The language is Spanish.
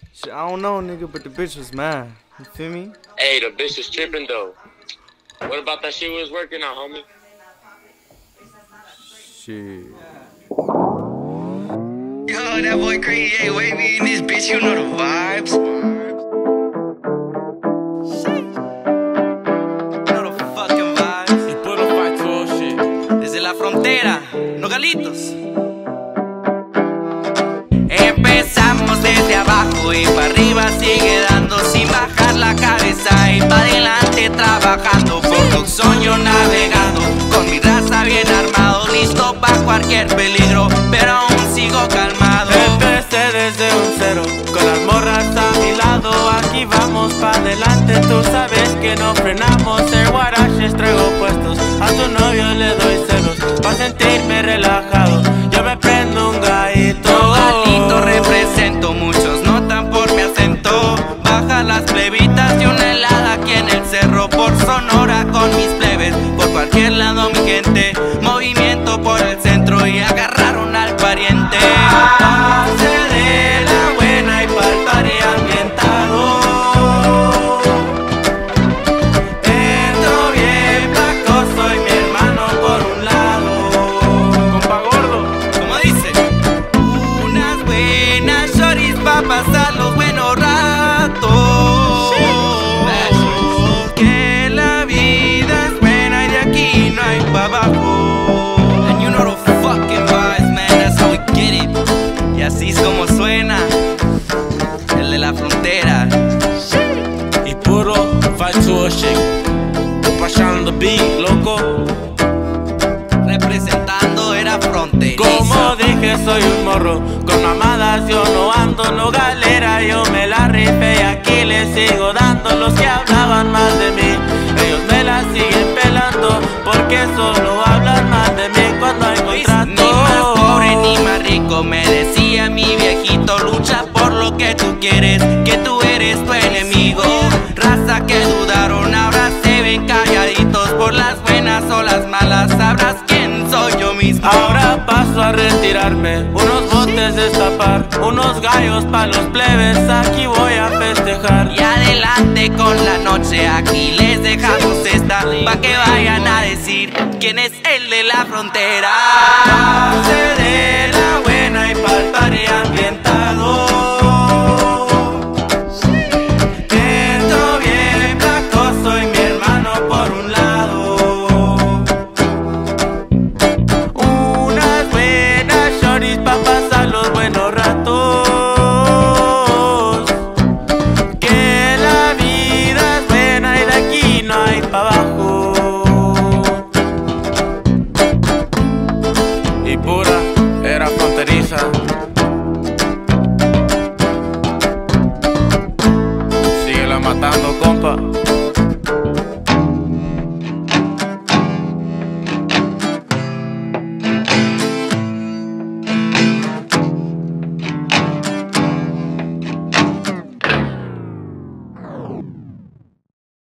Shit, I don't know, nigga, but the bitch was mad. You feel me? Hey, the bitch was tripping though. What about that shit we was working on, homie? Shit. Yo, that boy crazy, hey, wavy in this bitch, you know the vibes. You know the fucking vibes. Y puro facho shit. Desde la frontera, Nogalitos. Empezamos desde abajo y para arriba sigue dando sin bajar la cabeza y para adelante trabajando por Tucson yo navegando con mi raza bien armado, listo para cualquier peligro, pero aún sigo calmado. Empecé desde un cero, con las morras a mi lado, aquí vamos pa' adelante, tú sabes que no frenamos, el guaraches traigo puestos, a tu novio le doy celos, pa' sentirme relajado, yo me prendo un gallito. Nogalito represento, muchos notan por mi acento, baja las plebitas de una helada aquí en el cerro, por Sonora con mis plebes, por cualquier lado mi gente, movimiento por el centro y agarraron al pariente. Pase de la buena y pa'l party ambientado. Entro bien placoso y mi hermano por un lado. Compa gordo, Como dice, unas buenas shorties pa' pasar los buenos ratos. Que la vida es buena y de aquí no hay pa' abajo. And you know the fucking vibes, man, that's how we get it. Y así es como suena el de la frontera. y puro facho shit. Pasando beat, loco. Representando era fronterizo. Como dije, soy un morro, con mamadas yo no ando, no galera, yo me la rifé y aquí les sigo dando. Los que hablaban mal de mí, ellos me la siguen pelando, porque solo hablan mal de mí cuando hay contrato. Ni más pobre ni más rico, me decía mi viejito, lucha por lo que tú quieres, que tú eres tu enemigo. Raza que dudaron, ahora se ven calladitos, por las buenas o las malas, sabrás quién soy yo mismo. Ahora paso a retirarme, unos botes destapar, unos gallos pa' los plebes, aquí voy a festejar. Y adelante con la noche, aquí les dejamos esta, pa' que vayan a decir quién es el de la frontera. Pase de la buena y pa'l party ambientado. Entro bien placoso y mi hermano por un lado. Unas buenas shorties pa' pasar los buenos ratos. Que la vida es buena y de aquí no hay pa' abajo. Y pura era fronteriza. Síguela matando, compa.